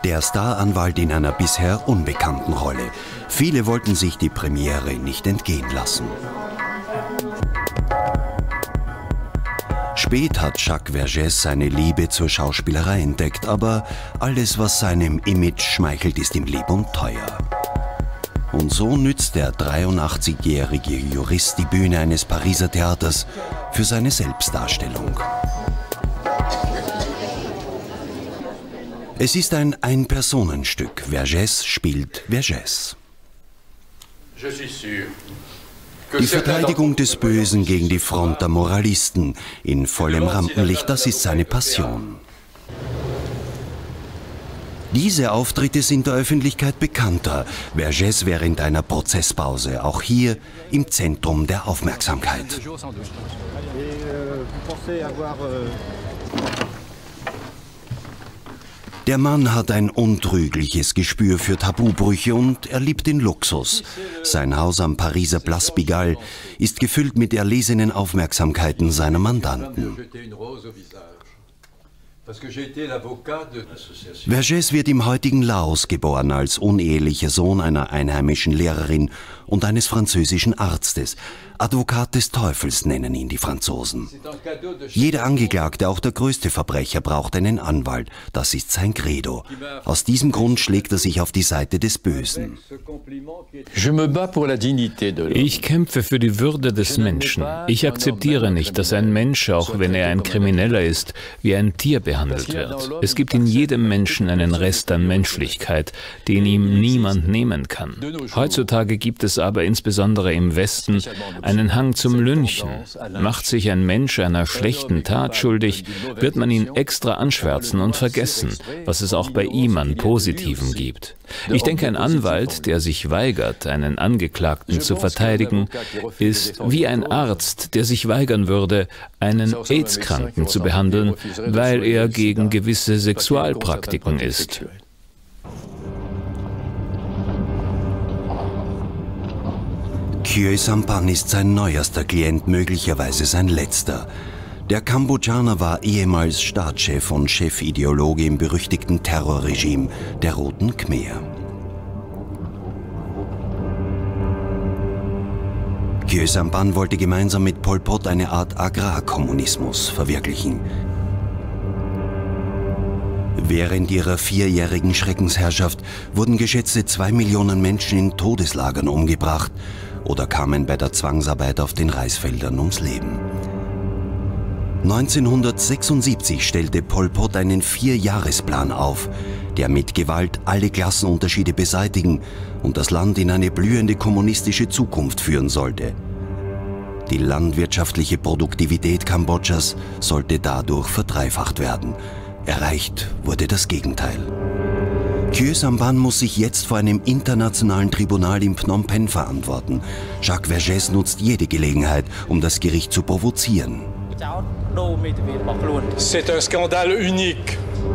der Staranwalt in einer bisher unbekannten Rolle. Viele wollten sich die Premiere nicht entgehen lassen. Spät hat Jacques Vergès seine Liebe zur Schauspielerei entdeckt, aber alles, was seinem Image schmeichelt, ist ihm lieb und teuer. Und so nützt der 83-jährige Jurist die Bühne eines Pariser Theaters für seine Selbstdarstellung. Es ist ein Ein-Personen-Stück. Vergès spielt Vergès. Die Verteidigung des Bösen gegen die Front der Moralisten in vollem Rampenlicht, das ist seine Passion. Diese Auftritte sind der Öffentlichkeit bekannter. Vergès während einer Prozesspause, auch hier im Zentrum der Aufmerksamkeit. Der Mann hat ein untrügliches Gespür für Tabubrüche und er liebt den Luxus. Sein Haus am Pariser Place Pigalle ist gefüllt mit erlesenen Aufmerksamkeiten seiner Mandanten. Vergès wird im heutigen Laos geboren als unehelicher Sohn einer einheimischen Lehrerin und eines französischen Arztes. Advokat des Teufels nennen ihn die Franzosen. Jeder Angeklagte, auch der größte Verbrecher, braucht einen Anwalt. Das ist sein Credo. Aus diesem Grund schlägt er sich auf die Seite des Bösen. Ich kämpfe für die Würde des Menschen. Ich akzeptiere nicht, dass ein Mensch, auch wenn er ein Krimineller ist, wie ein Tier behandelt wird. Es gibt in jedem Menschen einen Rest an Menschlichkeit, den ihm niemand nehmen kann. Heutzutage gibt es aber insbesondere im Westen einen Hang zum Lynchen. Macht sich ein Mensch einer schlechten Tat schuldig, wird man ihn extra anschwärzen und vergessen, was es auch bei ihm an Positiven gibt. Ich denke, ein Anwalt, der sich weigert, einen Angeklagten zu verteidigen, ist wie ein Arzt, der sich weigern würde, einen AIDS-Kranken zu behandeln, weil er gegen gewisse Sexualpraktiken ist. Khieu Samphan ist sein neuester Klient, möglicherweise sein letzter. Der Kambodschaner war ehemals Staatschef und Chefideologe im berüchtigten Terrorregime der Roten Khmer. Khieu Samphan wollte gemeinsam mit Pol Pot eine Art Agrarkommunismus verwirklichen. Während ihrer 4-jährigen Schreckensherrschaft wurden geschätzte 2 Millionen Menschen in Todeslagern umgebracht oder kamen bei der Zwangsarbeit auf den Reisfeldern ums Leben. 1976 stellte Pol Pot einen 4-Jahresplan auf, der mit Gewalt alle Klassenunterschiede beseitigen und das Land in eine blühende kommunistische Zukunft führen sollte. Die landwirtschaftliche Produktivität Kambodschas sollte dadurch verdreifacht werden. Erreicht wurde das Gegenteil. Khieu Samphan muss sich jetzt vor einem internationalen Tribunal in Phnom Penh verantworten. Jacques Vergès nutzt jede Gelegenheit, um das Gericht zu provozieren. C'est un scandale unique.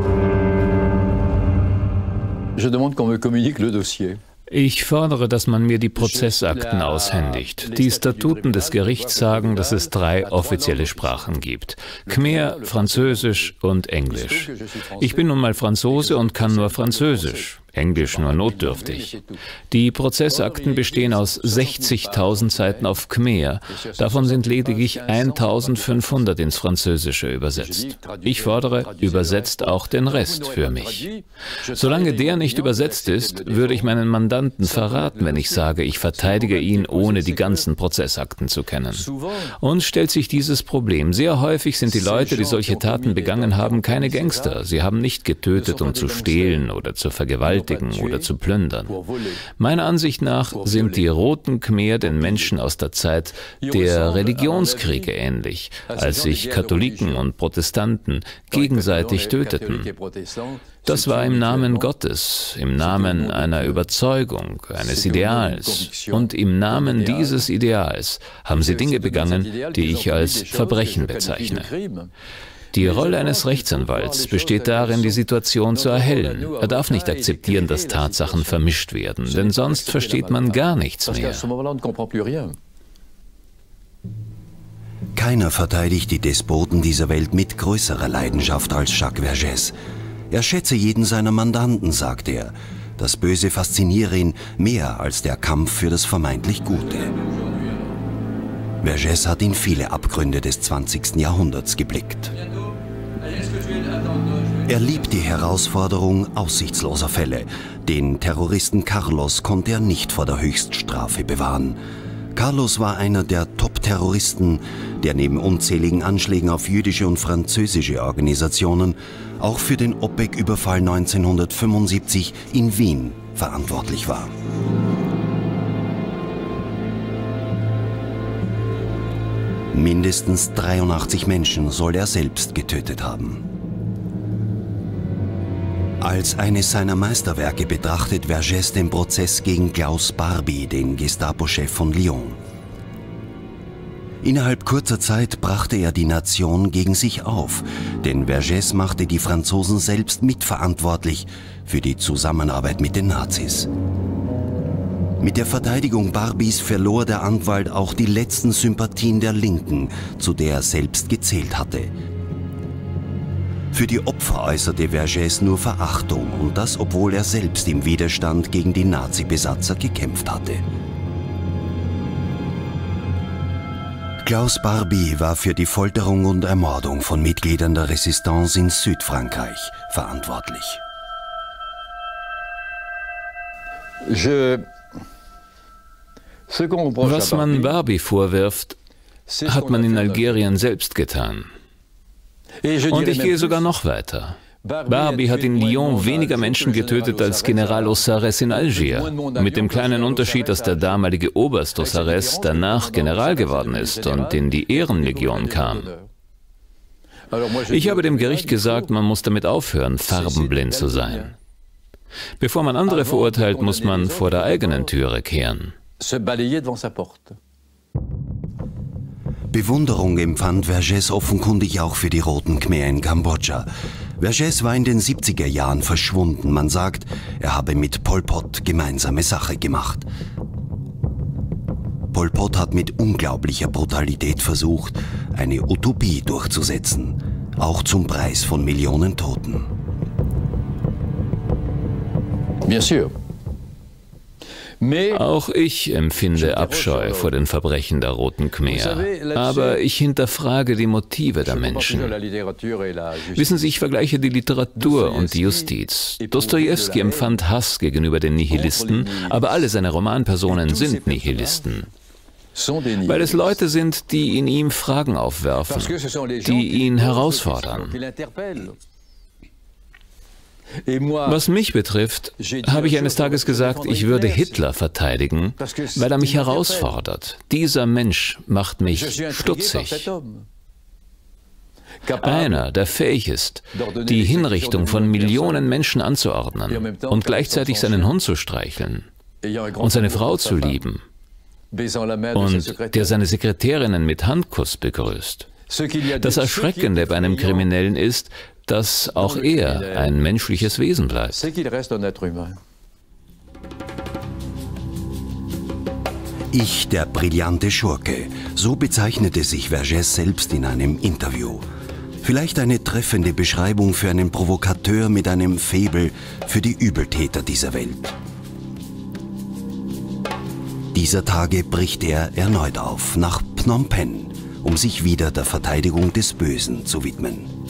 Je demande qu'on me communique le dossier. Ich fordere, dass man mir die Prozessakten aushändigt. Die Statuten des Gerichts sagen, dass es 3 offizielle Sprachen gibt: Khmer, Französisch und Englisch. Ich bin nun mal Franzose und kann nur Französisch. Englisch nur notdürftig. Die Prozessakten bestehen aus 60.000 Seiten auf Khmer. Davon sind lediglich 1.500 ins Französische übersetzt. Ich fordere, übersetzt auch den Rest für mich. Solange der nicht übersetzt ist, würde ich meinen Mandanten verraten, wenn ich sage, ich verteidige ihn, ohne die ganzen Prozessakten zu kennen. Uns stellt sich dieses Problem. Sehr häufig sind die Leute, die solche Taten begangen haben, keine Gangster. Sie haben nicht getötet, um zu stehlen oder zu vergewaltigen oder zu plündern. Meiner Ansicht nach sind die Roten Khmer den Menschen aus der Zeit der Religionskriege ähnlich, als sich Katholiken und Protestanten gegenseitig töteten. Das war im Namen Gottes, im Namen einer Überzeugung, eines Ideals. Und im Namen dieses Ideals haben sie Dinge begangen, die ich als Verbrechen bezeichne. Die Rolle eines Rechtsanwalts besteht darin, die Situation zu erhellen. Er darf nicht akzeptieren, dass Tatsachen vermischt werden, denn sonst versteht man gar nichts mehr. Keiner verteidigt die Despoten dieser Welt mit größerer Leidenschaft als Jacques Vergès. Er schätze jeden seiner Mandanten, sagt er. Das Böse fasziniere ihn mehr als der Kampf für das vermeintlich Gute. Vergès hat in viele Abgründe des 20. Jahrhunderts geblickt. Er liebt die Herausforderung aussichtsloser Fälle. Den Terroristen Carlos konnte er nicht vor der Höchststrafe bewahren. Carlos war einer der Top-Terroristen, der neben unzähligen Anschlägen auf jüdische und französische Organisationen auch für den OPEC-Überfall 1975 in Wien verantwortlich war. Mindestens 83 Menschen soll er selbst getötet haben. Als eines seiner Meisterwerke betrachtet Vergès den Prozess gegen Klaus Barbie, den Gestapo-Chef von Lyon. Innerhalb kurzer Zeit brachte er die Nation gegen sich auf, denn Vergès machte die Franzosen selbst mitverantwortlich für die Zusammenarbeit mit den Nazis. Mit der Verteidigung Barbies verlor der Anwalt auch die letzten Sympathien der Linken, zu der er selbst gezählt hatte. Für die Opfer äußerte Vergès nur Verachtung, und das, obwohl er selbst im Widerstand gegen die Nazi-Besatzer gekämpft hatte. Klaus Barbie war für die Folterung und Ermordung von Mitgliedern der Resistance in Südfrankreich verantwortlich. Was man Barbie vorwirft, hat man in Algerien selbst getan. Und ich gehe sogar noch weiter. Barbie hat in Lyon weniger Menschen getötet als General Ossares in Algier, mit dem kleinen Unterschied, dass der damalige Oberst Ossares danach General geworden ist und in die Ehrenlegion kam. Ich habe dem Gericht gesagt, man muss damit aufhören, farbenblind zu sein. Bevor man andere verurteilt, muss man vor der eigenen Türe kehren. Bewunderung empfand Vergès offenkundig auch für die Roten Khmer in Kambodscha. Vergès war in den 70er Jahren verschwunden. Man sagt, er habe mit Pol Pot gemeinsame Sache gemacht. Pol Pot hat mit unglaublicher Brutalität versucht, eine Utopie durchzusetzen, auch zum Preis von Millionen Toten. Bien sûr. Auch ich empfinde Abscheu vor den Verbrechen der Roten Khmer. Aber ich hinterfrage die Motive der Menschen. Wissen Sie, ich vergleiche die Literatur und die Justiz. Dostojewski empfand Hass gegenüber den Nihilisten, aber alle seine Romanpersonen sind Nihilisten. Weil es Leute sind, die in ihm Fragen aufwerfen, die ihn herausfordern. Was mich betrifft, habe ich eines Tages gesagt, ich würde Hitler verteidigen, weil er mich herausfordert. Dieser Mensch macht mich stutzig. Einer, der fähig ist, die Hinrichtung von Millionen Menschen anzuordnen und gleichzeitig seinen Hund zu streicheln und seine Frau zu lieben und der seine Sekretärinnen mit Handkuss begrüßt. Das Erschreckende bei einem Kriminellen ist, dass auch er ein menschliches Wesen bleibt. Ich, der brillante Schurke, so bezeichnete sich Vergès selbst in einem Interview. Vielleicht eine treffende Beschreibung für einen Provokateur mit einem Faible für die Übeltäter dieser Welt. Dieser Tage bricht er erneut auf, nach Phnom Penh, um sich wieder der Verteidigung des Bösen zu widmen.